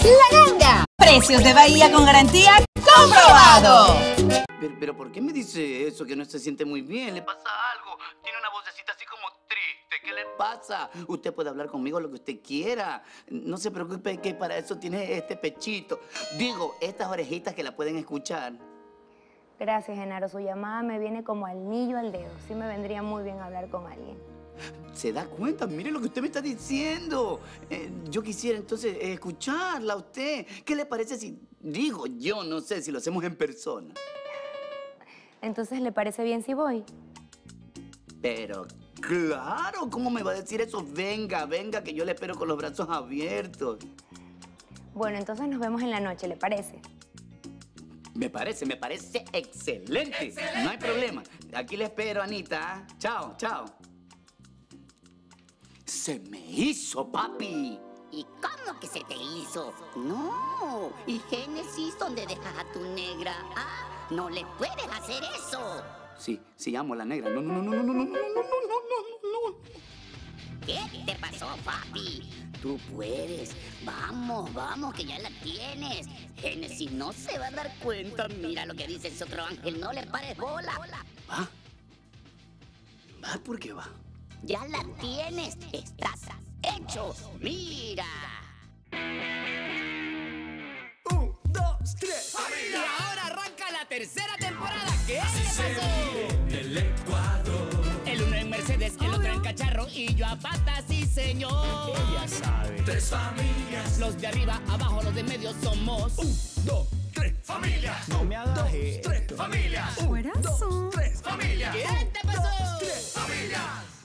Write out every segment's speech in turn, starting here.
La Ganga. Precios de Bahía con garantía comprobado. Pero ¿por qué me dice eso? Que no se siente muy bien. ¿Le pasa algo? Tiene una vocecita así como triste. ¿Qué le pasa? Usted puede hablar conmigo lo que usted quiera. No se preocupe que para eso tiene este pechito. Digo, estas orejitas que la pueden escuchar. Gracias, Genaro. Su llamada me viene como anillo al dedo. Sí me vendría muy bien hablar con alguien. ¿Se da cuenta? Mire lo que usted me está diciendo. Yo quisiera entonces escucharla a usted. ¿Qué le parece si, digo, yo no sé, si lo hacemos en persona? Entonces, ¿le parece bien si voy? Pero claro, ¿cómo me va a decir eso? Venga, venga, que yo le espero con los brazos abiertos. Bueno, entonces nos vemos en la noche, ¿le parece? Me parece excelente. ¡Excelente! No hay problema. Aquí le espero, Anita. Chao, chao. Se me hizo, papi. ¿Y cómo que se te hizo? No. ¿Y Génesis dónde dejas a tu negra? Ah, no le puedes hacer eso. Sí, amo a la negra. No. ¿Qué te pasó, papi? Tú puedes. Vamos, que ya la tienes. Génesis no se va a dar cuenta. Mira lo que dice ese otro ángel. No le pares bola. ¿Va? ¿Va por qué va? Ya la tienes. Estás hecho. Mira. 1, 2, 3. Y ahora arranca la tercera temporada. ¿Qué Así le pasó? del Ecuador. El uno en Mercedes, el otro en cacharro y yo a patas, sí señor. Ella sabe. 3 familias. Los de arriba, abajo, los de medio somos 1, 2, 3 familias. No me hagas 3 familias. 1, 2, 3 familias. ¿Qué te pasó? 3 familias.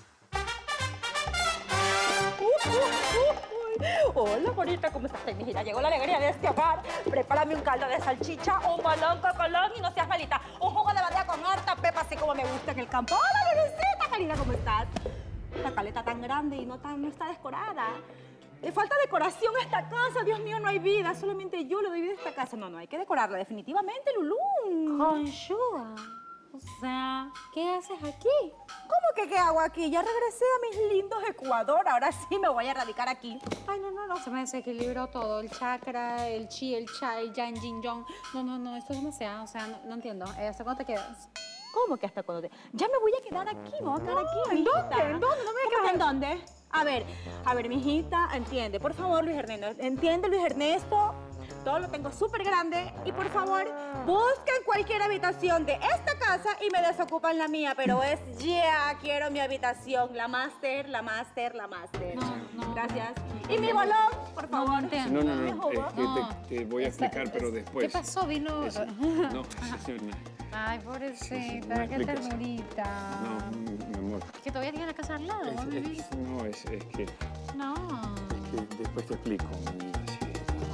Hola, bonita, ¿cómo estás, mijita? Llegó la alegría de este hogar. Prepárame un caldo de salchicha, un balón con colón y no seas malita. Un jugo de bandera con harta pepa, así como me gusta en el campo. Hola, bebecita, querida, ¿cómo estás? La caleta tan grande y no está decorada. Le falta decoración a esta casa. Dios mío, no hay vida. Solamente yo le doy vida a esta casa. No, hay que decorarla definitivamente, Lulú. Conchuda. O sea, ¿qué haces aquí? ¿Cómo que qué hago aquí? Ya regresé a mis lindos Ecuador. Ahora sí me voy a radicar aquí. Ay, no, se me desequilibró todo. El chakra, el chi, el cha, el yang, yin, yong. No, esto es demasiado. O sea, no entiendo. ¿Hasta cuándo te quedas? ¿Cómo que hasta cuando te...? Ya me voy a quedar aquí, me voy a quedar aquí. ¿En dónde? ¿En dónde? ¿No me voy a quedar en dónde? A ver, mijita, entiende. Por favor, Luis Ernesto. Entiende, Luis Ernesto. Todo lo tengo súper grande. Y por favor, busquen cualquier habitación de esta casa y me desocupan la mía. Pero es ya, quiero mi habitación. La máster. No. Gracias. Y mi balón, por favor. No entiendo. No, te voy a explicar, pero después. ¿Qué pasó? Vino. No. Ay, pobrecita, qué explicas. ternurita. No, mi amor. Es que todavía tiene la casa al lado, ¿va a vivir? No, es que No. después te explico, mi vida. Sí.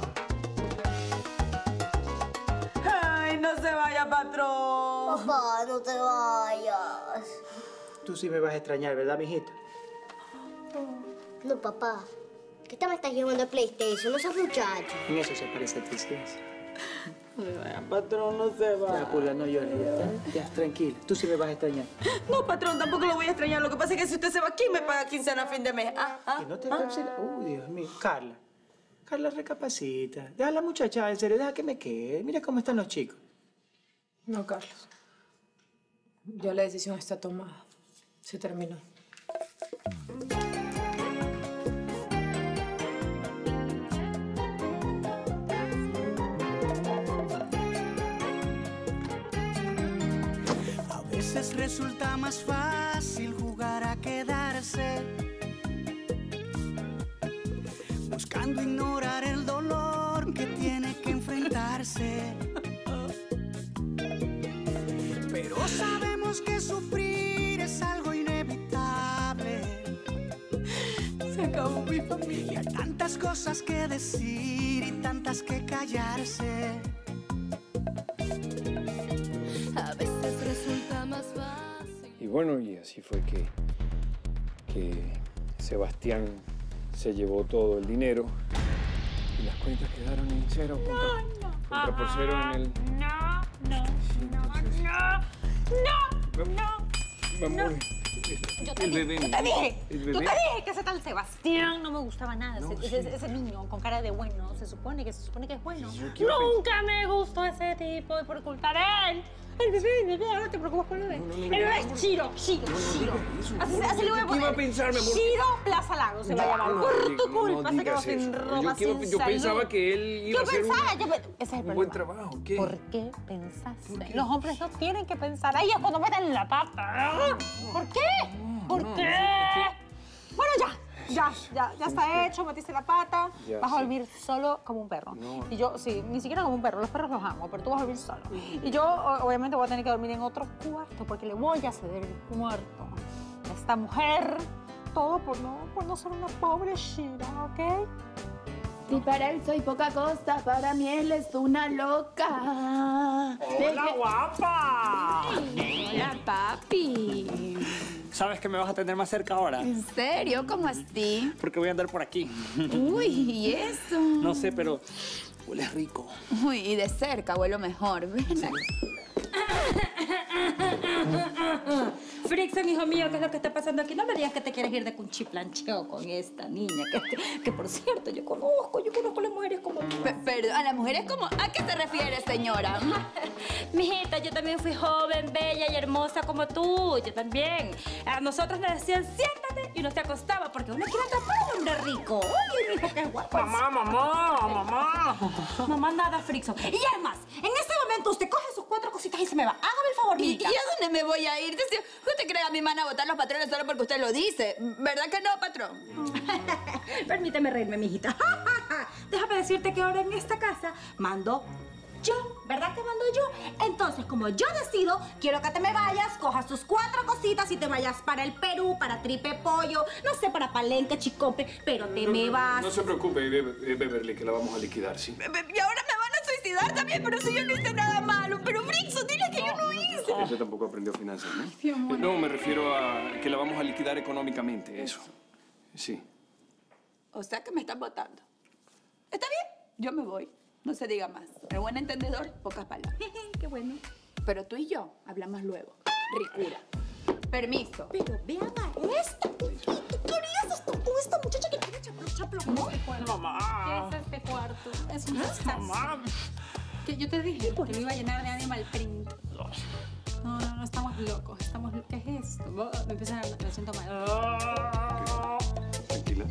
Ay, no se vaya, patrón. Papá, no te vayas. Tú sí me vas a extrañar, ¿verdad, mijito? No, papá. ¿Qué te me estás llevando el PlayStation? No seas muchacho. En eso se parece a ti, sí. Patrón, no se va. Ya, Pulga, no llores, ya, tranquila. Tú sí me vas a extrañar. No, patrón, tampoco lo voy a extrañar. Lo que pasa es que si usted se va, ¿quién me paga quincena a fin de mes? Que no te cancela. Uy, Dios mío. Carla, recapacita. Deja a la muchacha, en serio, deja que me quede. Mira cómo están los chicos. No, Carlos. Ya la decisión está tomada. Se terminó. A veces resulta más fácil jugar a quedarse, buscando ignorar el dolor que tiene que enfrentarse. Pero sabemos que sufrir es algo inevitable. Se acabó mi familia. Tantas cosas que decir y tantas que callarse. A veces resulta más fácil. Y bueno, y así fue que Sebastián se llevó todo el dinero y las cuentas quedaron en cero. Contra por cero en el... No. Vamos. Yo te El dije, bebé. yo te dije, El yo bebé. te dije que ese tal Sebastián no me gustaba nada. No, Ese niño con cara de bueno, se supone que es bueno. Yo quiero Nunca me gustó ese tipo y por culpa de él. El bebé, no te preocupes por el bebé. El bebé es Chiro. Así le voy a ¿Qué iba a poner. pensar, mi amor? Chiro Plaza Lago se va a llamar. Por tu culpa se quedó sin ropa, sin Yo pensaba que él iba a hacer ese es el un buen trabajo. ¿Qué? ¿Por qué pensaste? Los hombres no tienen que pensar. Ahí es cuando meten la pata. ¿Por qué? ¿Por qué? Bueno, ya está hecho, metiste la pata. Ya, Vas a sí. dormir solo como un perro. No. Y yo, sí, ni siquiera como un perro. Los perros los amo, pero tú vas a dormir solo. Y yo, obviamente, voy a tener que dormir en otro cuarto porque le voy a ceder el cuarto a esta mujer. Todo por no ser una pobre Shira, ¿ok? Si para él soy poca cosa, para mí él es una loca. ¡Hola, guapa! Hola, papi. ¿Sabes que me vas a tener más cerca ahora? ¿En serio? ¿Cómo así? Porque voy a andar por aquí. Uy, ¿y eso? No sé, pero huele rico. Uy, y de cerca huelo mejor. Ven acá. Frickson, hijo mío, ¿qué es lo que está pasando aquí? No me digas que te quieres ir de cuchiplancheo con esta niña. Que por cierto, yo conozco las mujeres como tú. Perdón, ¿a las mujeres como? ¿A qué se refiere, señora? Mijita, yo también fui joven, bella y hermosa como tú. Yo también. A nosotros nos decían, siéntate, y uno se acostaba porque uno quiere atrapar a un hombre rico. Oye, mi hijo, qué guapo. Mamá. Mamá, nada, Frickson. Y es más, en este momento usted coge sus 4 cositas y se me va. Hágame el favor, ¿Y mijita. a dónde me voy a ir? ¿Usted cree a mí me van a votar los patrones solo porque usted lo dice? ¿Verdad que no, patrón? Permíteme reírme, mijita. Déjame decirte que ahora en esta casa mando yo, ¿verdad que mando yo? Entonces, como yo decido, quiero que te me vayas, cojas tus 4 cositas y te vayas para el Perú, para Tripe Pollo, no sé, para Palenque, Chicope, pero te me vas. No se preocupe, Beverly, que la vamos a liquidar, sí. Y ahora me van a suicidar también, pero si yo no hice nada malo. Pero Frickson, dile que yo no hice. Ella tampoco aprendió finanzas, ¿no? No, me refiero a que la vamos a liquidar económicamente, eso. Sí. O sea que me están votando. ¿Está bien? Yo me voy. No se diga más. Pero buen entendedor, pocas palabras. Qué bueno. Pero tú y yo hablamos luego. Ricura. Permiso. Pero vean a esto. ¿Qué harías esto con esta muchacha que tiene chaplo? Mamá. ¿Qué es este cuarto? Es un desastre. Mamá. Que yo te dije que lo iba a llenar de animal print. No, estamos locos. ¿Qué es esto? Me empieza a me siento mal. Tranquila.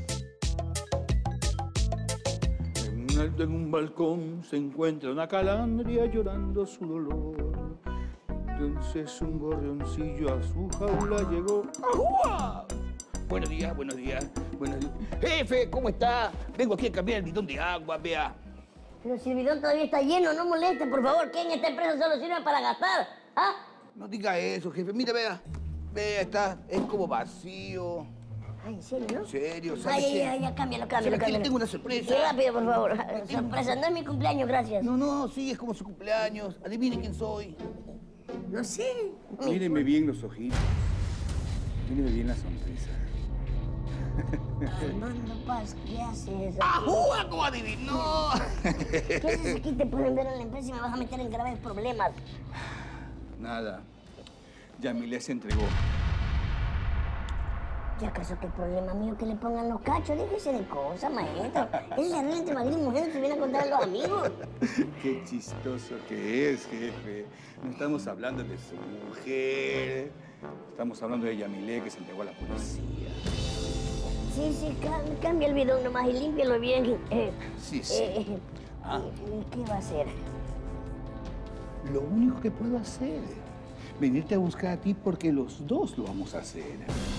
En un balcón se encuentra una calandria llorando su dolor. Entonces un gorrioncillo a su jaula llegó. ¡Ajúa! Buenos días, buenos días, buenos días. Jefe, ¿cómo está? Vengo aquí a cambiar el bidón de agua, vea. Pero si el bidón todavía está lleno, no moleste, por favor, que en esta empresa solo sirve para gastar. ¿Ah? No diga eso, jefe. Mire, vea. Vea, es como vacío. Ay, ¿en serio, no? ¿En serio? ¿Sabe qué? Ya, cámbialo. ¿Sabe qué? Le tengo una sorpresa. Sí, rápido, por favor. Sorpresa, no es mi cumpleaños, gracias. No, sí, es como su cumpleaños. Adivine quién soy. No sé. Míreme bien los ojitos. Míreme bien la sonrisa. Armando Paz, ¿qué haces? ¡Ajúa! ¿Cómo adivinó? ¿Qué haces aquí? Te pueden ver en la empresa y me vas a meter en graves problemas. Nada. Yamile se entregó. ¿Y acaso qué problema mío que le pongan los cachos? Déjese de cosas, maestro. Eso se arregla entre marido y mujer, no se viene a contar a los amigos. Qué chistoso que es, jefe. No estamos hablando de su mujer. Estamos hablando de Yamile que se entregó a la policía. Sí, cambia el bidón nomás y límpialo bien. Sí. ¿Qué va a hacer? Lo único que puedo hacer, venirte a buscar a ti porque los dos lo vamos a hacer.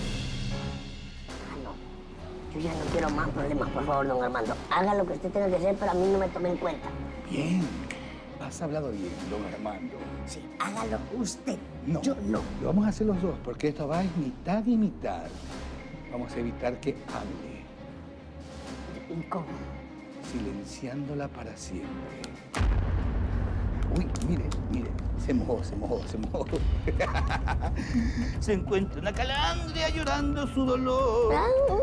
Yo ya no quiero más problemas, por favor, don Armando. Haga lo que usted tenga que hacer, pero a mí no me tome en cuenta. Bien. Has hablado bien, don Armando. Sí, hágalo usted. No, yo no. Lo vamos a hacer los dos, porque esto va en mitad y mitad. Vamos a evitar que hable. ¿Y cómo? Silenciándola para siempre. Uy, mire. Se mojó. Se encuentra una calandria llorando su dolor.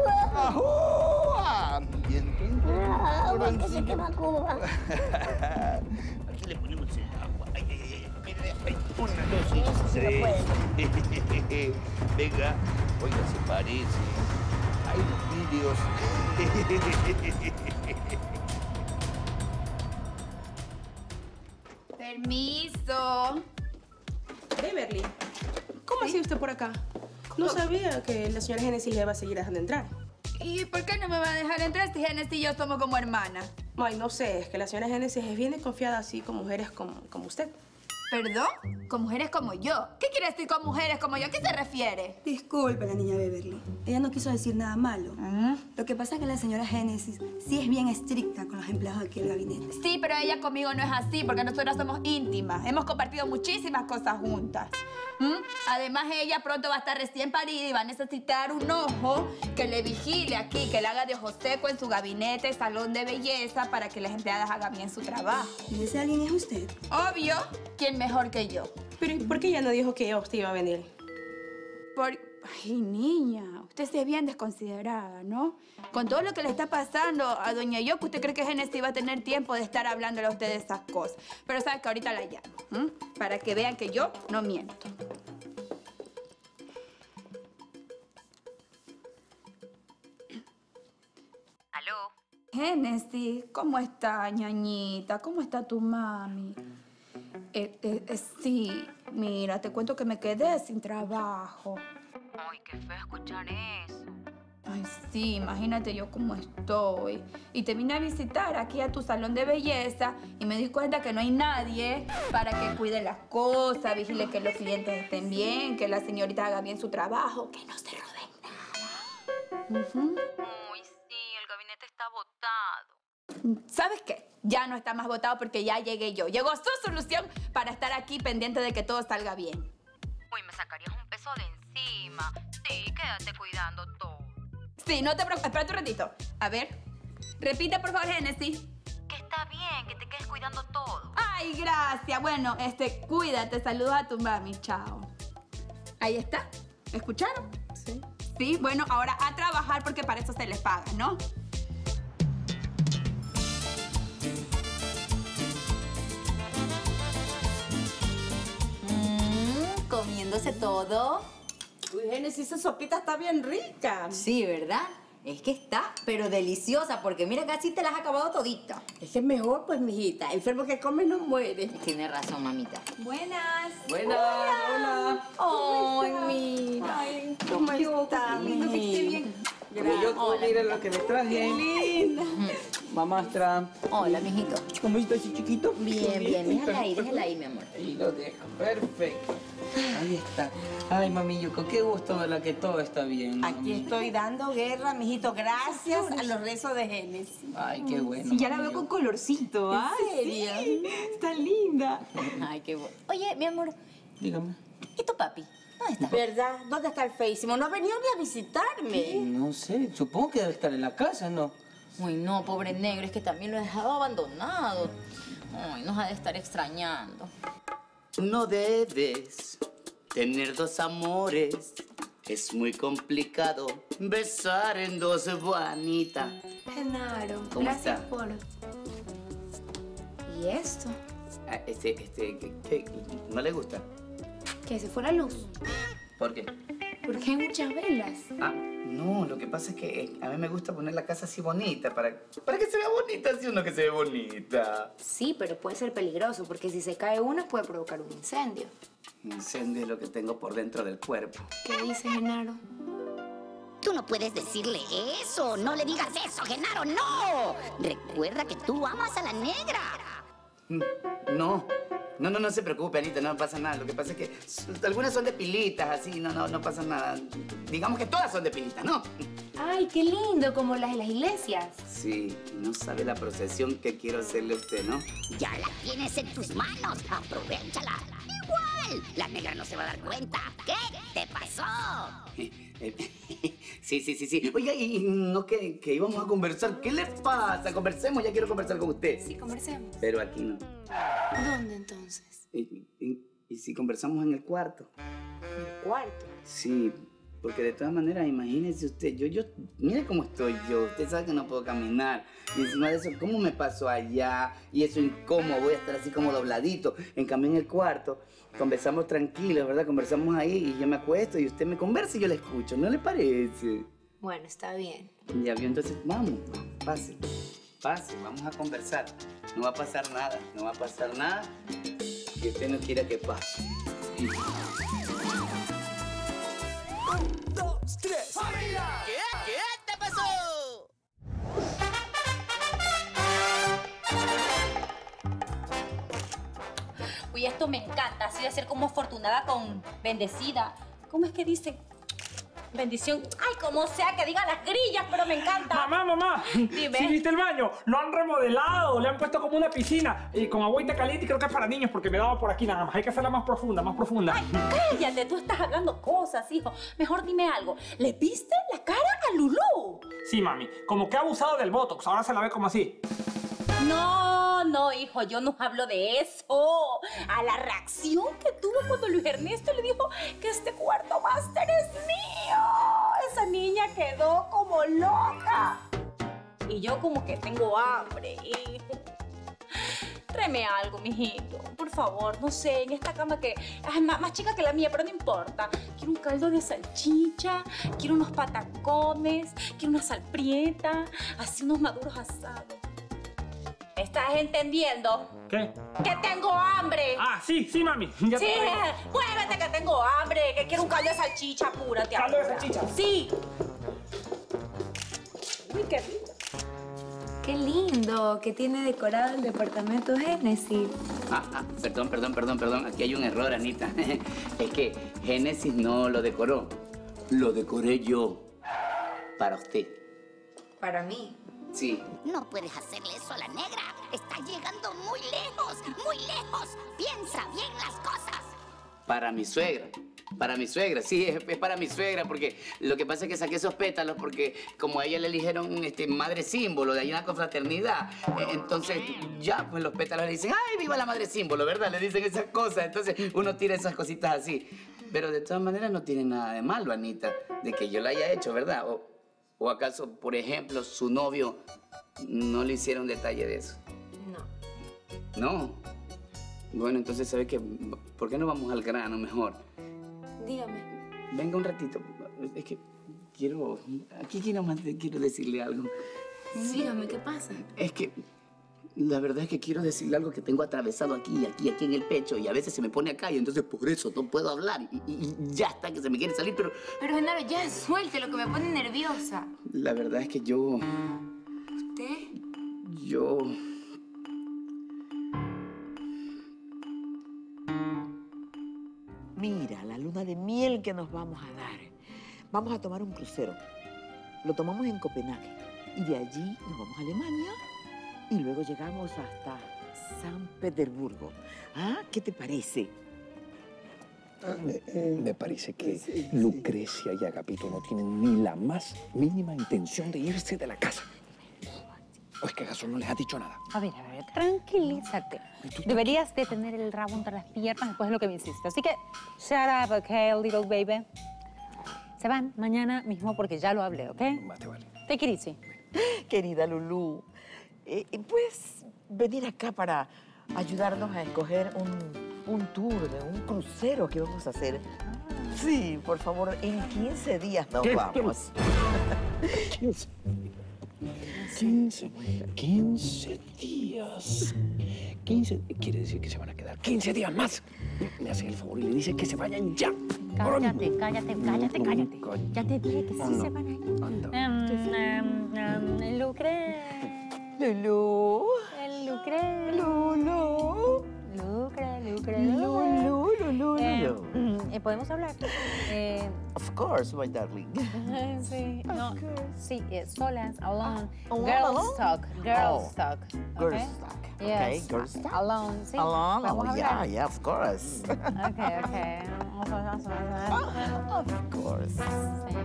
¡Ajúa! Y entonces... Que se quema Cuba. Aquí le ponemos el agua. mire. Una, dos, tres. Venga, oiga, se parece. Hay los vídeos. Permiso. Beverly, ¿cómo hacía usted por acá? No sabía que la señora Genesis le iba a seguir dejando entrar. ¿Y por qué no me va a dejar entrar si Genesis y yo somos como hermanas? Ay, no sé, es que la señora Genesis es bien desconfiada así con mujeres como usted. ¿Perdón? ¿Con mujeres como yo? ¿Qué quiere decir con mujeres como yo? ¿A qué se refiere? Disculpe, la niña Beverly. Ella no quiso decir nada malo. Lo que pasa es que la señora Genesis sí es bien estricta con los empleados de aquí del gabinete. Sí, pero ella conmigo no es así, porque nosotras somos íntimas. Hemos compartido muchísimas cosas juntas. Además, ella pronto va a estar recién parida y va a necesitar un ojo que le vigile aquí, que le haga de ojo seco en su gabinete, salón de belleza, para que las empleadas hagan bien su trabajo. ¿Y ese alguien es usted? Obvio. ¿Quién mejor que yo? Pero ¿y por qué ella no dijo que usted iba a venir? Ay, niña, usted sí es bien desconsiderada, ¿no? Con todo lo que le está pasando a doña Yoko, ¿usted cree que Genesis va a tener tiempo de estar hablándole a usted de esas cosas? Pero sabe que ahorita la llamo, para que vean que yo no miento. ¿Aló? Genesis, ¿cómo está, ñañita? ¿Cómo está tu mami? Sí, mira, te cuento que me quedé sin trabajo. Ay, qué feo escuchar eso. Ay, sí, imagínate yo cómo estoy. Y te vine a visitar aquí a tu salón de belleza y me di cuenta que no hay nadie para que cuide las cosas, vigile que los clientes estén bien, que la señorita haga bien su trabajo, que no se roben nada. Uy, sí, el gabinete está botado. ¿Sabes qué? Ya no está más botado porque ya llegué yo. Llegó su solución para estar aquí pendiente de que todo salga bien. Uy, me sacarías un peso de encima. Sí, quédate cuidando todo. Sí, no te preocupes. Espérate un ratito. A ver. Repite, por favor, Genesis. Que está bien, que te quedes cuidando todo. Ay, gracias. Bueno, cuídate. Saludos a tu mami. Chao. Ahí está. ¿Escucharon? Sí. Sí, bueno, ahora a trabajar porque para eso se les paga, ¿no? Comiéndose todo. Uy, Genesis, esa sopita está bien rica. Sí, ¿verdad? Es que está, pero deliciosa, porque mira, casi te las has acabado todita. Es que es mejor, pues, mijita. El enfermo que come no muere. Tiene razón, mamita. Buenas. Buenas, hola. Ay, mira. Ay, ¿cómo está? Lindo que esté bien. Yo, mira lo que me traje. Qué linda. Mamastra. Hola, mijito. ¿Cómo está ese chiquito? Bien, bien. Déjala ahí, mi amor. Ahí lo dejo. Perfecto. Ahí está. Ay, mami Yuko, qué gusto verla que todo está bien. Aquí estoy dando guerra, mijito, gracias a los rezos de Genesis. Ay, qué bueno. Sí, ya la veo con colorcito, ¿ah? ¿En serio? Sí, está linda. Ay, qué bueno. Oye, mi amor, Dígame. ¿y tu papi? ¿Dónde está? ¿Verdad? ¿Dónde está el feísimo? No ha venido ni a visitarme. No sé, supongo que debe estar en la casa, ¿no? Uy, no, pobre negro, es que también lo he dejado abandonado. Ay, nos ha de estar extrañando. No debes tener dos amores. Es muy complicado besar en dos, Juanita. Genaro, ¿Cómo gracias está? por... ¿Y esto? Ah, ¿qué? ¿No le gusta? Que se fue la luz. ¿Por qué? Porque hay muchas velas. Ah, no, lo que pasa es que a mí me gusta poner la casa así bonita, para que se vea bonita, así uno que se ve bonita. Sí, pero puede ser peligroso, porque si se cae una puede provocar un incendio. Un incendio es lo que tengo por dentro del cuerpo. ¿Qué dice Genaro? Tú no puedes decirle eso. No le digas eso, Genaro, no. Recuerda que tú amas a la negra. No se preocupe, Anita, no pasa nada. Lo que pasa es que algunas son de pilitas, así, no pasa nada. Digamos que todas son de pilitas, ¿no? Ay, qué lindo, como las de las iglesias. Sí, no sabe la procesión que quiero hacerle a usted, ¿no? Ya la tienes en tus manos. Aprovéchala. Igual, la negra no se va a dar cuenta. ¿Qué te pasó? Sí. Oiga, y no que íbamos a conversar. ¿Qué le pasa? Conversemos, ya quiero conversar con usted. Sí, conversemos. Pero aquí no. ¿Dónde entonces? ¿Y si conversamos en el cuarto? ¿En el cuarto? Sí, Porque de todas maneras, imagínese usted, mire cómo estoy yo. Usted sabe que no puedo caminar. Y encima de eso, ¿cómo me paso allá? Y eso incómodo, voy a estar así como dobladito. En cambio, en el cuarto, conversamos tranquilos, ¿verdad? Conversamos ahí y yo me acuesto y usted me conversa y yo le escucho. ¿No le parece? Bueno, está bien. Ya vio, entonces vamos, pase, vamos a conversar. No va a pasar nada, no va a pasar nada que usted no quiera que pase. 1, 2, 3. ¡Familia! ¿Qué te pasó? Uy, esto me encanta, así de ser como afortunada con bendecida. ¿Cómo es que dice? Bendición. Ay, como sea que digan las grillas, pero me encanta. Mamá. Dime. ¿Sí viste el baño? Lo han remodelado, le han puesto como una piscina y con agüita caliente y creo que es para niños porque me daba por aquí nada más. Hay que hacerla más profunda, más profunda. Ay, cállate, tú estás hablando cosas, hijo. Mejor dime algo. ¿Le viste la cara a Lulú? Sí, mami. Como que ha abusado del Botox, ahora se la ve como así. No, hijo, yo no hablo de eso. A la reacción que tuvo cuando Luis Ernesto le dijo que este cuarto máster es mío. Esa niña quedó como loca. Y yo como que tengo hambre, hijo. Tráeme algo, mijito. Por favor, no sé, en esta cama que es más chica que la mía, pero no importa. Quiero un caldo de salchicha, quiero unos patacones, quiero una salprieta, así unos maduros asados. ¿Estás entendiendo? ¿Qué? ¡Que tengo hambre! Ah, sí, mami. Ya Sí, te traigo. muévete que tengo hambre, que quiero un caldo de salchicha, apúrate. ¿Caldo de apura. salchicha? Sí. Uy, qué lindo. Qué lindo que tiene decorado el departamento Génesis. Perdón. Aquí hay un error, Anita. Es que Génesis no lo decoró. Lo decoré yo. Para usted. Para mí. Sí. No puedes hacerle eso a la negra. Está llegando muy lejos, muy lejos. Piensa bien las cosas. Para mi suegra. Sí, es para mi suegra, porque lo que pasa es que saqué esos pétalos porque como a ella le eligieron madre símbolo de ahí en la confraternidad, entonces ya pues los pétalos le dicen, ¡ay, viva la madre símbolo!, ¿verdad? Le dicen esas cosas, entonces uno tira esas cositas así. Pero de todas maneras no tiene nada de malo, Anita, de que yo la haya hecho, ¿verdad? ¿O acaso, por ejemplo, su novio no le hicieron detalle de eso? No. ¿No? Bueno, entonces, ¿sabe qué? ¿Por qué no vamos al grano mejor? Dígame. Venga un ratito. Es que quiero... Aquí nomás quiero decirle algo. Dígame, ¿qué pasa? Es que... La verdad es que quiero decirle algo que tengo atravesado aquí en el pecho y a veces se me pone acá y entonces por eso no puedo hablar y ya está que se me quiere salir, pero... Pero Genaro, ya suelte, lo que me pone nerviosa. La verdad es que yo... ¿Usted? Yo... Mira, la luna de miel que nos vamos a dar. Vamos a tomar un crucero. Lo tomamos en Copenhague y de allí nos vamos a Alemania. Y luego llegamos hasta San Petersburgo. ¿Ah? ¿Qué te parece? Me parece que Lucrecia y Agapito no tienen ni la más mínima intención de irse de la casa. ¿O es que acaso no les ha dicho nada? A ver, tranquilízate. Deberías de tener el rabo entre las piernas después de lo que me hiciste. Así que, shut up, okay, little baby. Se van mañana mismo porque ya lo hablé, ¿ok? Mate, vale. Take it easy. Querida Lulú, ¿puedes venir acá para ayudarnos a escoger un tour de un crucero que vamos a hacer? Sí, por favor, en 15 días nos vamos. 15 días. 15, quiere decir que se van a quedar 15 días más. Me hace el favor y le dice que se vayan ya. Cállate. Ya te dije que sí se van a ir. Lucre. Lulú. Lucre. Lulú. ¿Podemos hablar? Of course, my darling. Sí, no, sí, solas, alone. Alone. Girls talk. Girls talk. Girls talk. Okay, girls talk. Alone, sí. Alone, ¿Podemos hablar? yeah, of course. Okay. Of course. Sí.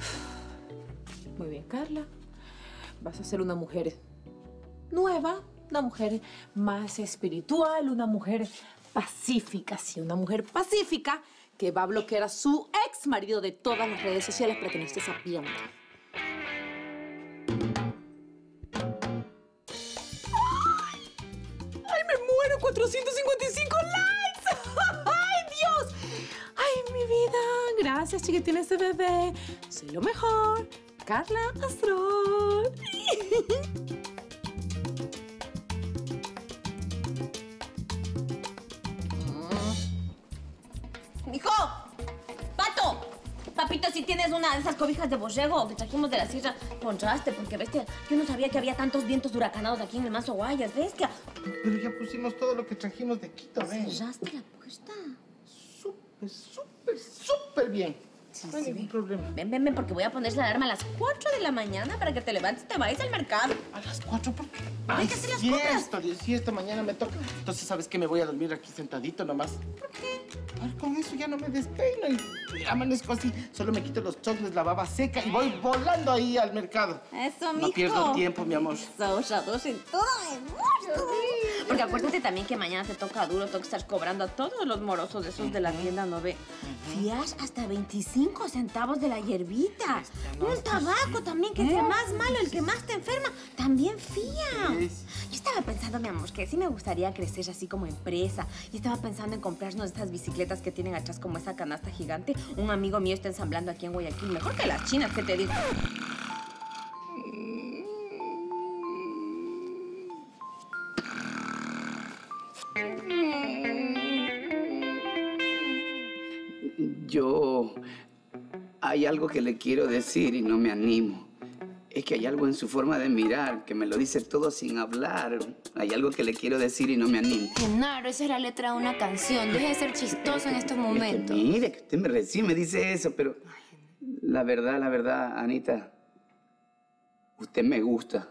Muy bien, Carla. Vas a ser una mujer nueva, una mujer más espiritual, una mujer pacífica, sí, una mujer pacífica que va a bloquear a su ex marido de todas las redes sociales para que no esté sabiendo. ¡Ay, me muero! ¡455 likes! ¡Ay, Dios! ¡Ay, mi vida! Gracias, chiquitín, ese bebé. Soy lo mejor. Carla Astrol. ¡Mijo! ¡Pato! Papito, si tienes una de esas cobijas de borrego que trajimos de la sierra, ponchaste, porque bestia, yo no sabía que había tantos vientos huracanados aquí en el Mazo Guayas, bestia. Pero ya pusimos todo lo que trajimos de Quito, ven. ¿Cerraste la puerta? Súper bien. Sí, no hay ningún problema. Ven, porque voy a poner la alarma a las 4 de la mañana para que te levantes y te vayas al mercado. ¿A las 4? ¿Por qué? Hay que hacer las compras. Sí, esta mañana me toca. Entonces, ¿sabes qué? Me voy a dormir aquí sentadito nomás. ¿Por qué? Con eso ya no me despeino y amanezco así. Solo me quito los chocles, la baba seca y voy volando ahí al mercado. Eso, mijo. No pierdo tiempo, mi amor. Usados en todo el mundo. Porque acuérdate también que mañana te toca duro, tengo que estar cobrando a todos los morosos de esos de la tienda, ¿no ve? Fías hasta 25 centavos de la hierbita. Un tabaco también, que sea más malo, el que más te enferma, también fía. Yo estaba pensando, mi amor, que sí me gustaría crecer así como empresa. Y estaba pensando en comprarnos estas bicicletas que tienen atrás como esa canasta gigante. Un amigo mío está ensamblando aquí en Guayaquil, mejor que las chinas, ¿qué te digo? Yo... Hay algo que le quiero decir y no me animo. Es que hay algo en su forma de mirar que me lo dice todo sin hablar. Hay algo que le quiero decir y no me animo. Genaro, esa es la letra de una canción. Deje de ser chistoso en estos momentos. Es que mire, que usted recién me dice eso, pero... La verdad, Anita... Usted me gusta.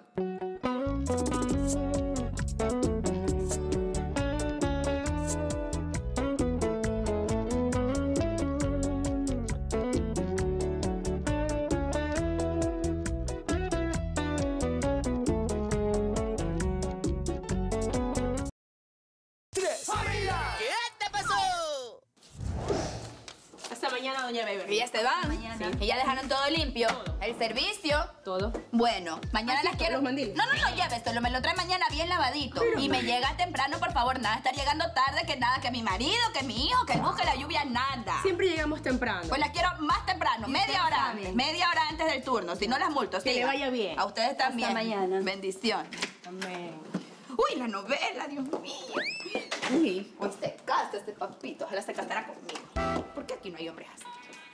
Mañana, doña Beverly. ¿Y ya se van? Mañana. Sí. ¿Y ya dejaron todo limpio? Todo. ¿El servicio? Todo. Bueno, mañana las quiero... Los mandiles. No, lléveselo. Me lo trae mañana bien lavadito. Pero, y me llega temprano, por favor. Nada, estar llegando tarde, que nada, que mi marido, que mi hijo, que el bus, que la lluvia, nada. Siempre llegamos temprano. Pues las quiero más temprano, media hora antes. Media hora antes del turno, si no las multo. Que le vaya bien. A ustedes también. Hasta mañana. Bendición. Amén. Uy, la novela, Dios mío. Uy, hoy se casa este papito. Ojalá se casara conmigo. ¿Por qué aquí no hay hombres así?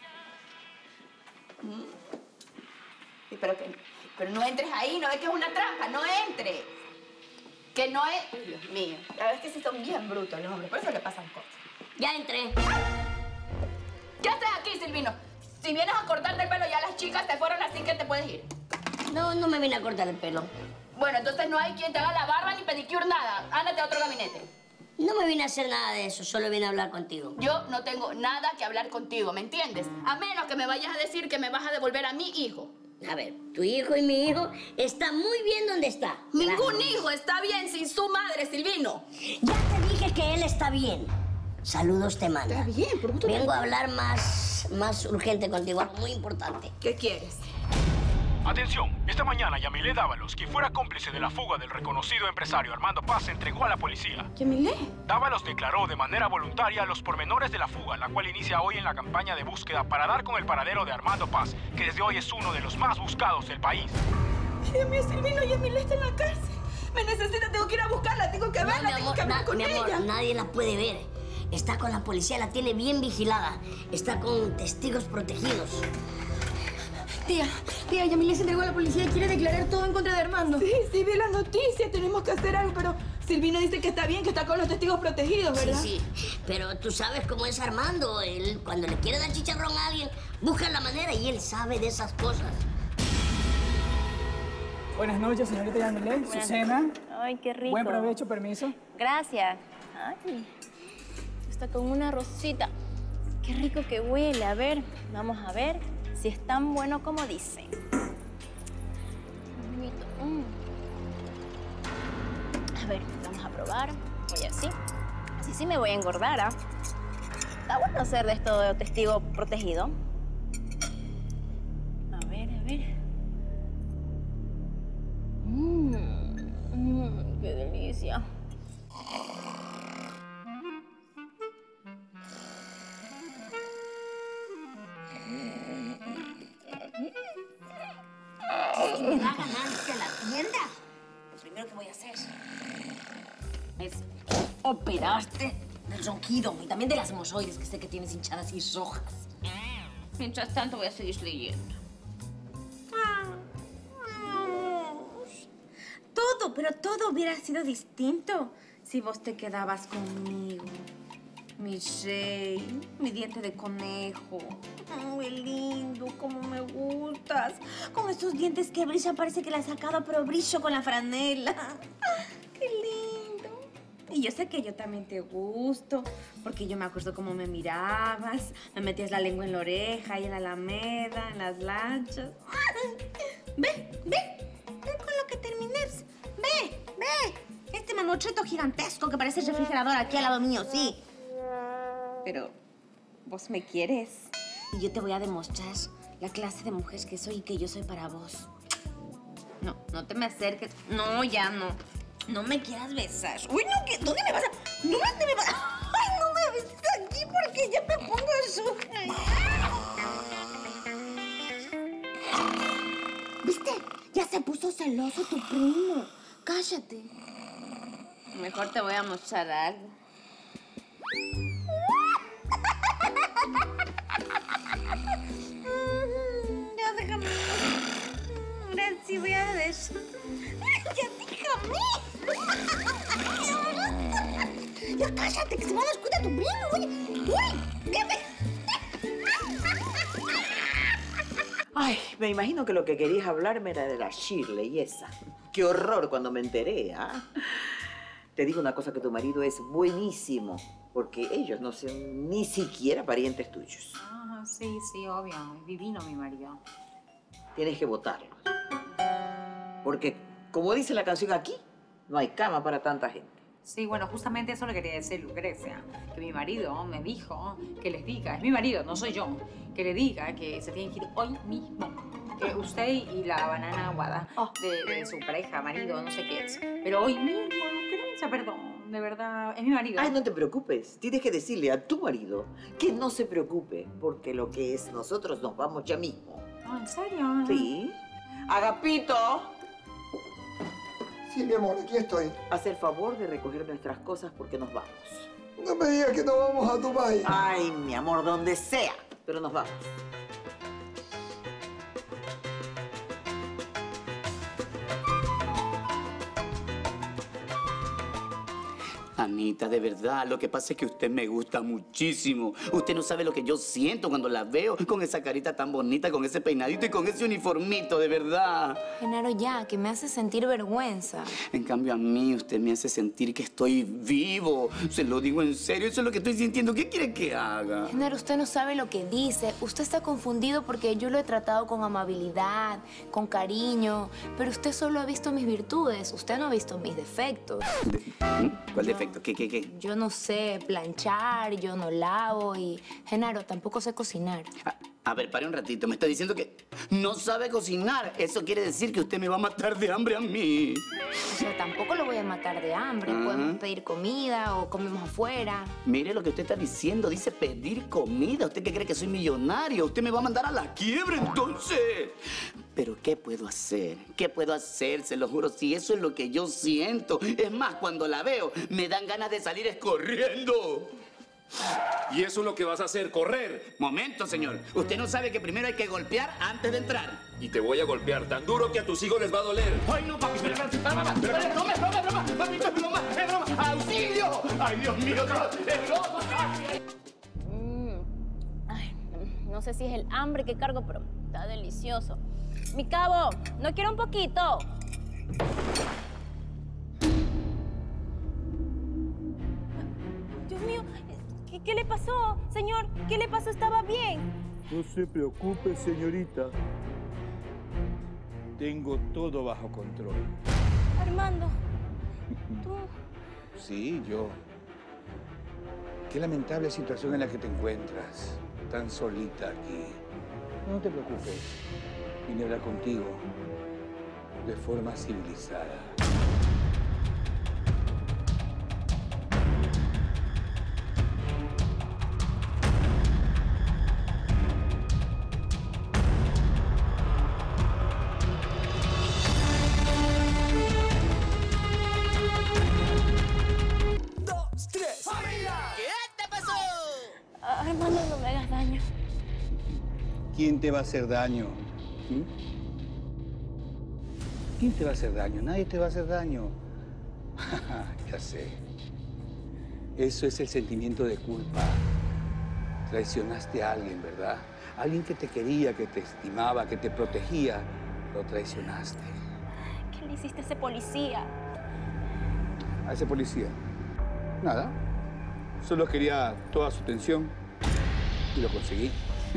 Sí, pero no entres ahí, no ves que es una trampa, no entre. Que no es... Dios mío, la verdad es que sí son bien brutos los hombres, por eso le pasan cosas. Ya entré. ¿Qué haces aquí, Silvino? Si vienes a cortarte el pelo, ya las chicas te fueron, así que te puedes ir. No me vine a cortar el pelo. Bueno, entonces no hay quien te haga la barba ni pedicure, nada. Ándate a otro gabinete. No me vine a hacer nada de eso, solo vine a hablar contigo. Yo no tengo nada que hablar contigo, ¿me entiendes? A menos que me vayas a decir que me vas a devolver a mi hijo. A ver, tu hijo y mi hijo están muy bien donde está. Ningún hijo está bien sin su madre, Silvino. Ya te dije que él está bien. Saludos te manda. Está bien, por gusto. Vengo a hablar más urgente contigo, algo muy importante. ¿Qué quieres? Atención, esta mañana Yamilé Dávalos, quien fuera cómplice de la fuga del reconocido empresario Armando Paz, se entregó a la policía. ¿Yamilé? Dávalos declaró de manera voluntaria los pormenores de la fuga, la cual inicia hoy en la campaña de búsqueda para dar con el paradero de Armando Paz, que desde hoy es uno de los más buscados del país. Dios mío, Silvino, Yamilé está en la cárcel. Me necesita, tengo que ir a buscarla, tengo que verla, tengo que hablar con mi amor, ella. nadie la puede ver. Está con la policía, la tiene bien vigilada. Está con testigos protegidos. Tía, Yamilé se entregó a la policía y quiere declarar todo en contra de Armando. Sí, vi la noticia, tenemos que hacer algo, pero Silvino dice que está bien, que está con los testigos protegidos, ¿verdad? Sí, pero tú sabes cómo es Armando. Él, cuando le quiere dar chicharrón a alguien, busca la manera y él sabe de esas cosas. Buenas noches, señorita Yamilé. Su cena. Ay, qué rico. Buen provecho, permiso. Gracias. Ay, está con una rosita. Qué rico que huele. A ver, vamos a ver si es tan bueno como dice. ver, vamos a probar. Voy así. Así sí me voy a engordar, ¿ah? Está bueno ser de esto de testigo protegido. A ver, a ver. Qué delicia. Si me da ganancia la tienda, lo primero que voy a hacer es operarte del ronquido y también de las hemozoides que sé que tienes hinchadas y rojas. Mientras tanto voy a seguir leyendo. Pero todo hubiera sido distinto si vos te quedabas conmigo. Mi rey, mi diente de conejo. Qué lindo, cómo me gustas. Con estos dientes que brillan, parece que la has sacado, pero brillo con la franela. Qué lindo. Y yo sé que yo también te gusto, porque yo me acuerdo cómo me mirabas, me metías la lengua en la oreja y en la alameda, en las lanchas. Ve con lo que terminé. Ve. Este mamotreto gigantesco que parece el refrigerador aquí al lado mío, sí. Pero vos me quieres y yo te voy a demostrar la clase de mujer que soy y que yo soy para vos. No te me acerques. No, ya no. No me quieras besar. Uy, no, ¿dónde me vas a...? ¿Dónde me vas a...? Ay, no me beses aquí porque ya me pongo roja. ¿Viste? Ya se puso celoso tu primo. Cállate. Mejor te voy a mostrar algo. Ya déjame. Ahora sí voy a ver. Ya déjame. Ya cállate, que se va a dar cuenta tu primo. Uy, ¿qué me...? Ay, me imagino que lo que querías hablarme era de la Shirley esa. Qué horror cuando me enteré, ¿ah? Te digo una cosa, que tu marido es buenísimo, porque ellos no son ni siquiera parientes tuyos. Ah, sí, obvio. Es divino mi marido. Tienes que votarlo. Porque, como dice la canción aquí, no hay cama para tanta gente. Sí, bueno, justamente eso le quería decir Lucrecia. Que mi marido me dijo que les diga, es mi marido, no soy yo, que le diga que se tienen que ir hoy mismo. Que usted y la banana aguada de su pareja, marido, no sé qué es. Pero hoy mismo, Lucrecia, perdón, de verdad, es mi marido. Ay, no te preocupes. Tienes que decirle a tu marido que no se preocupe, porque lo que es nosotros nos vamos ya mismo. ¿En serio? Sí. Agapito. Sí, mi amor, aquí estoy. Haz el favor de recoger nuestras cosas porque nos vamos. No me digas que nos vamos a Dubái. Ay, mi amor, donde sea, pero nos vamos. Anita, de verdad, lo que pasa es que usted me gusta muchísimo. Usted no sabe lo que yo siento cuando la veo con esa carita tan bonita, con ese peinadito y con ese uniformito, de verdad. Genaro, ya, que me hace sentir vergüenza. En cambio, a mí usted me hace sentir que estoy vivo. Se lo digo en serio, eso es lo que estoy sintiendo. ¿Qué quiere que haga? Genaro, usted no sabe lo que dice. Usted está confundido porque yo lo he tratado con amabilidad, con cariño, pero usted solo ha visto mis virtudes. Usted no ha visto mis defectos. ¿Cuál defecto? ¿Qué? Yo no sé planchar, yo no lavo y... Genaro, tampoco sé cocinar. A ver, pare un ratito. Me está diciendo que no sabe cocinar. Eso quiere decir que usted me va a matar de hambre a mí. O sea, tampoco lo voy a matar de hambre. Podemos pedir comida o comemos afuera. Mire lo que usted está diciendo. Dice pedir comida. ¿Usted qué cree que soy millonario? Usted me va a mandar a la quiebra, entonces. Pero, ¿qué puedo hacer? ¿Qué puedo hacer? Se lo juro, si eso es lo que yo siento. Es más, cuando la veo, me dan ganas de salir corriendo. ¿Y eso es lo que vas a hacer, correr? Momento, señor. Usted no sabe que primero hay que golpear antes de entrar. Y te voy a golpear tan duro que a tus hijos les va a doler. ¡Ay, no, papi! ¡Es broma! ¡Papi, es broma! ¡Auxilio! ¡Ay, Dios mío! ¡Es broma! Ay, no sé si es el hambre que cargo, pero está delicioso. Mi cabo, ¿no quiero un poquito? Dios mío, ¿qué le pasó, señor? ¿Qué le pasó? ¿Estaba bien? No se preocupe, señorita. Tengo todo bajo control. Armando, ¿Tú? Sí, yo. Qué lamentable situación en la que te encuentras, tan solita aquí. No te preocupes, vine a hablar contigo de forma civilizada. Armando, no me hagas daño. ¿Quién te va a hacer daño? ¿Mm? ¿Quién te va a hacer daño? Nadie te va a hacer daño. Ya sé. Eso es el sentimiento de culpa. Traicionaste a alguien, ¿verdad? Alguien que te quería, que te estimaba, que te protegía. Lo traicionaste. ¿Qué le hiciste a ese policía? ¿A ese policía? Nada. Solo quería toda su atención y lo conseguí.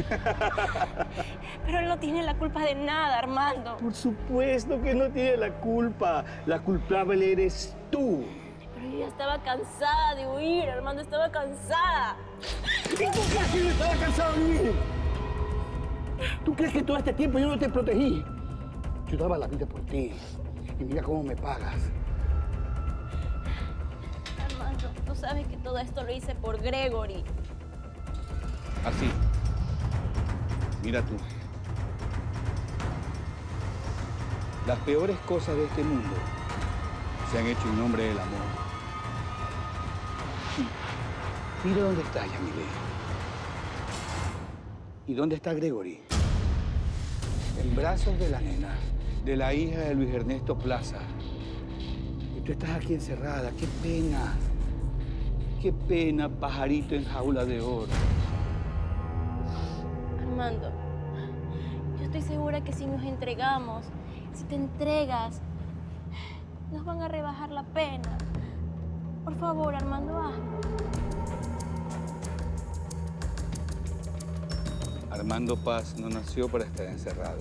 Pero él no tiene la culpa de nada, Armando. Por supuesto que no tiene la culpa. La culpable eres tú. Pero yo ya estaba cansada de huir, Armando, estaba cansada. ¿Y tú crees que yo estaba cansado de huir? ¿Tú crees que todo este tiempo yo no te protegí? Yo daba la vida por ti. Y mira cómo me pagas. Armando, tú sabes que todo esto lo hice por Gregory. Así. Mira tú. Las peores cosas de este mundo se han hecho en nombre del amor. Mira dónde está Yamile. ¿Y dónde está Gregory? En brazos de la nena, de la hija de Luis Ernesto Plaza. Y tú estás aquí encerrada. ¡Qué pena! ¡Qué pena, pajarito en jaula de oro! Armando, yo estoy segura que si nos entregamos, si te entregas, nos van a rebajar la pena. Por favor, Armando, hazlo. Armando Paz no nació para estar encerrado.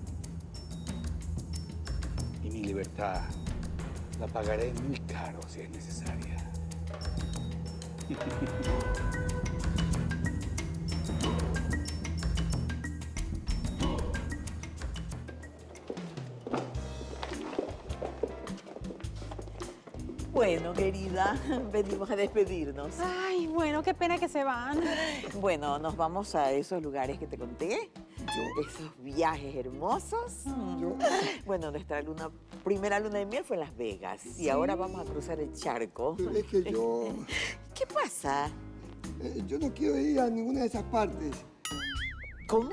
Y mi libertad la pagaré muy caro si es necesaria. Bueno, querida, venimos a despedirnos. Ay, bueno, qué pena que se van. Bueno, nos vamos a esos lugares que te conté. Esos viajes hermosos. Bueno, nuestra primera luna de miel fue en Las Vegas. Y ahora vamos a cruzar el charco. Pero es que yo... ¿Qué pasa? Yo no quiero ir a ninguna de esas partes. ¿Cómo?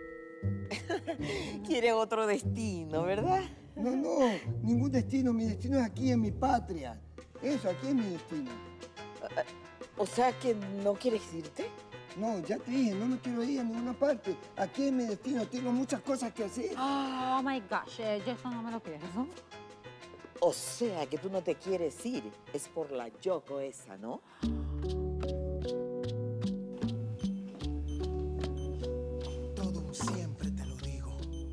Quiere otro destino, ¿verdad? No, ningún destino. Mi destino es aquí, en mi patria. Eso, aquí es mi destino. O sea, que no quieres irte. No, ya te dije, no me quiero ir a ninguna parte. Aquí es mi destino, tengo muchas cosas que hacer. Oh, my gosh, yo esto no me lo pienso. O sea, que tú no te quieres ir. Es por la Yoko esa, ¿no? Todo siempre te lo digo.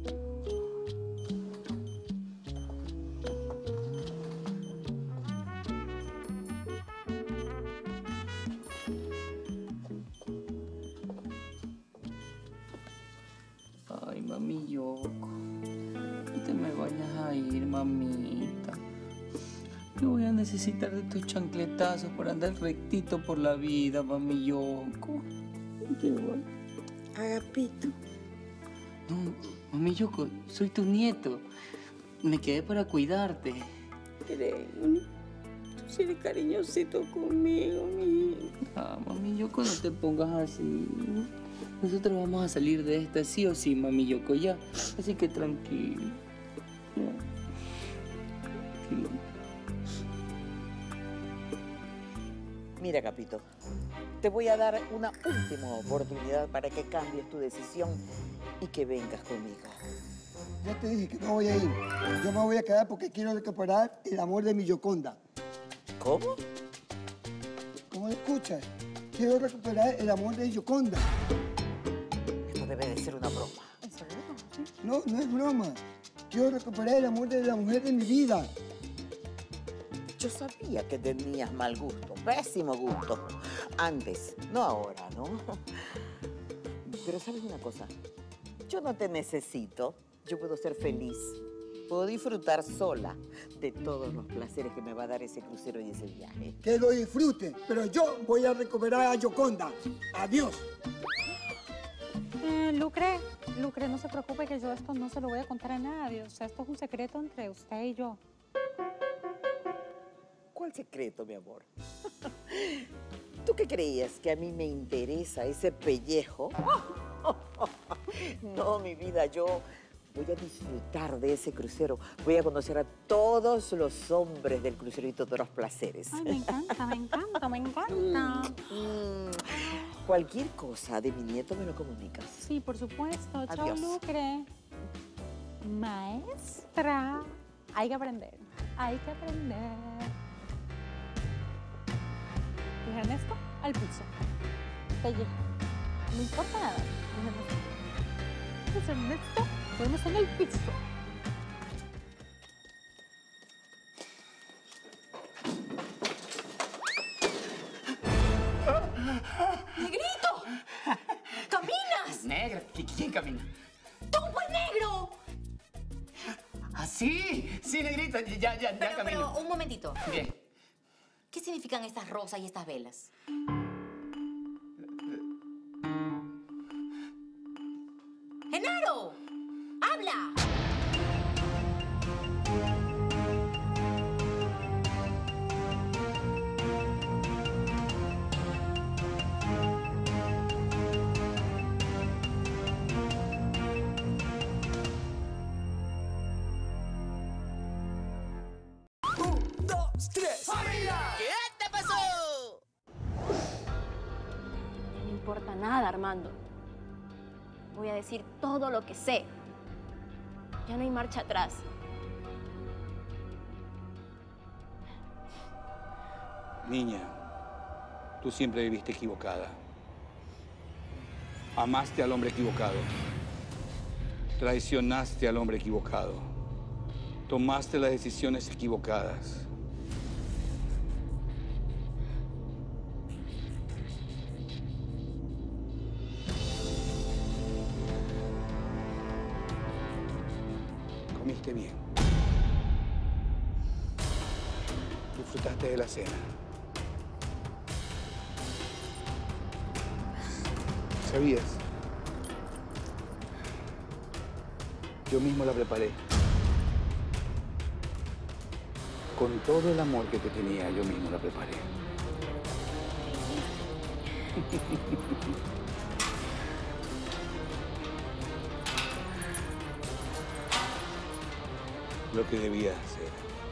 Ay, mami Yoko, no te me vayas a ir, mamita. Yo voy a necesitar de tus chancletazos para andar rectito por la vida, mami Yoko. No te vayas. Agapito. No, mami Yoko, soy tu nieto. Me quedé para cuidarte. Gregory, tú sí eres cariñosito conmigo, mi. Ah, mami Yoko, no te pongas así. Nosotros vamos a salir de esta sí o sí, mami Yoko, ya. Así que tranquilo. Ya. Tranquilo. Mira, Capito, te voy a dar una última oportunidad para que cambies tu decisión y que vengas conmigo. Ya te dije que no voy a ir. Yo me voy a quedar porque quiero recuperar el amor de mi Yoconda. ¿Cómo? ¿Cómo lo escuchas? Quiero recuperar el amor de Yoconda. Esto debe de ser una broma. ¿En serio? No, no es broma. Quiero recuperar el amor de la mujer de mi vida. Yo sabía que tenías mal gusto, pésimo gusto. Antes, no ahora, ¿no? Pero ¿sabes una cosa? Yo no te necesito. Yo puedo ser feliz. Puedo disfrutar sola de todos los placeres que me va a dar ese crucero y ese viaje. Que lo disfrute, pero yo voy a recuperar a Yoconda. Adiós. Lucre, no se preocupe que yo esto no se lo voy a contar a nadie. O sea, esto es un secreto entre usted y yo. ¿Cuál secreto, mi amor? ¿Tú qué creías? ¿Que a mí me interesa ese pellejo? No, mi vida, yo voy a disfrutar de ese crucero. Voy a conocer a todos los hombres del crucero y todos los placeres. Ay, me encanta, me encanta, me encanta. Cualquier cosa de mi nieto me lo comunicas. Sí, por supuesto. Chao, Adiós. Lucre. Maestra. Hay que aprender. Hay que aprender. Luis Ernesto, al piso. Pellejo. No importa nada. Luis Ernesto, podemos en el piso. ¡Negrito! ¡Caminas! Negra, ¿quién camina? ¡Tú, pues, negro! ¿Ah, sí? Sí, negrita, ya camino. Pero, un momentito. Bien. ¿Qué significan estas rosas y estas velas? ¡Genaro! ¡Habla! ¿Qué te pasó? No me importa nada, Armando. Voy a decir todo lo que sé. Ya no hay marcha atrás. Niña, tú siempre viviste equivocada. Amaste al hombre equivocado. Traicionaste al hombre equivocado. Tomaste las decisiones equivocadas. Comiste bien. Disfrutaste de la cena. ¿Sabías? Yo mismo la preparé. Con todo el amor que te tenía, yo mismo la preparé. Lo que debía hacer.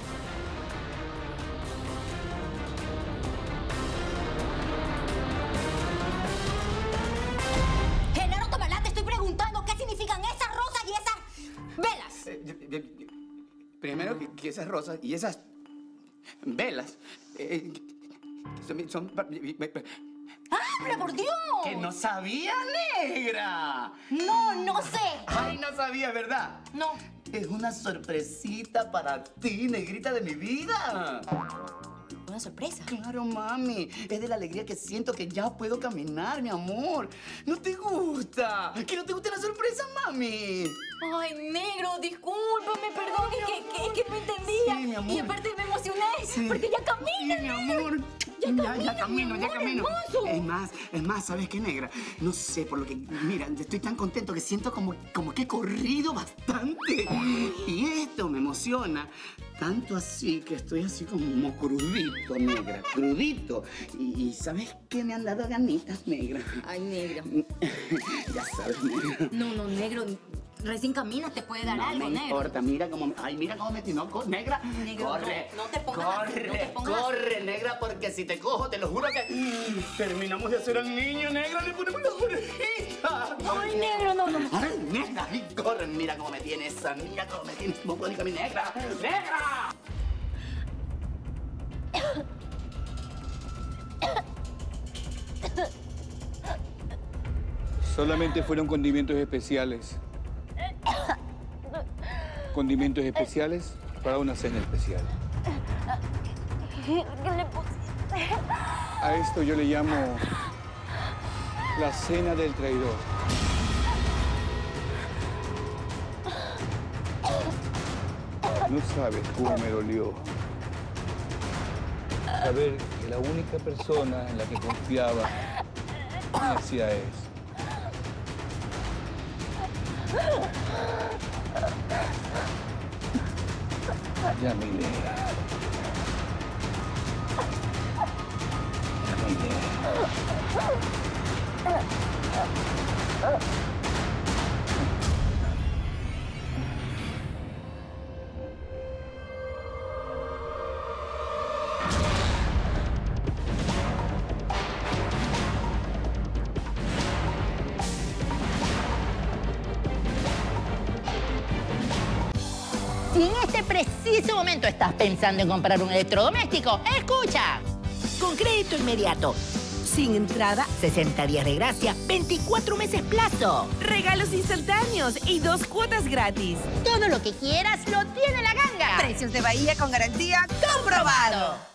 Genaro Tomalá, te estoy preguntando qué significan esas rosas y esas velas. Primero que esas rosas y esas velas son... ¡Habla, por Dios! ¡Que no sabía, negra! No sé. Ay, no sabía, ¿verdad? No. Es una sorpresita para ti, negrita de mi vida. ¿Una sorpresa? Claro, mami. Es de la alegría que siento que ya puedo caminar, mi amor. ¿No te gusta? ¿Que no te gusta la sorpresa, mami? Ay, negro, discúlpame, perdón, es que no entendía. Sí, mi amor. Y aparte me emocioné, Sí. porque ya camina, Sí, mi amor. Ya camino. hermoso. Es más, ¿sabes qué, negra? No sé, por lo que... Mira, estoy tan contento que siento como que he corrido bastante. Y esto me emociona. Tanto así que estoy así como crudito, negra. Crudito. Y ¿sabes qué me han dado ganitas, negra? Ay, negro. Ya sabes, negra. No, negro. Recién caminas, te puede dar algo, No me negro. importa, mira cómo me tinoco, negra. Negro, Corre, no te pongas así, no te pongas corre, negra, porque si te cojo, te lo juro que terminamos de hacer al niño, negra, le ponemos la orejita. Ay, negro, no. Ay, negra, ay, corre, mira cómo me tiene esa, mira cómo me tiene mocónica mi negra, negra. Solamente fueron condimentos especiales. Condimentos especiales para una cena especial. ¿Qué le pusiste? A esto yo le llamo la cena del traidor. No sabes cómo me dolió saber que la única persona en la que confiaba me hacía eso. Yamile. Si en este preciso momento estás pensando en comprar un electrodoméstico, ¡escucha! Con crédito inmediato, sin entrada, 60 días de gracia, 24 meses plazo. Regalos instantáneos y 2 cuotas gratis. Todo lo que quieras lo tiene La Ganga. Precios de Bahía con garantía comprobado.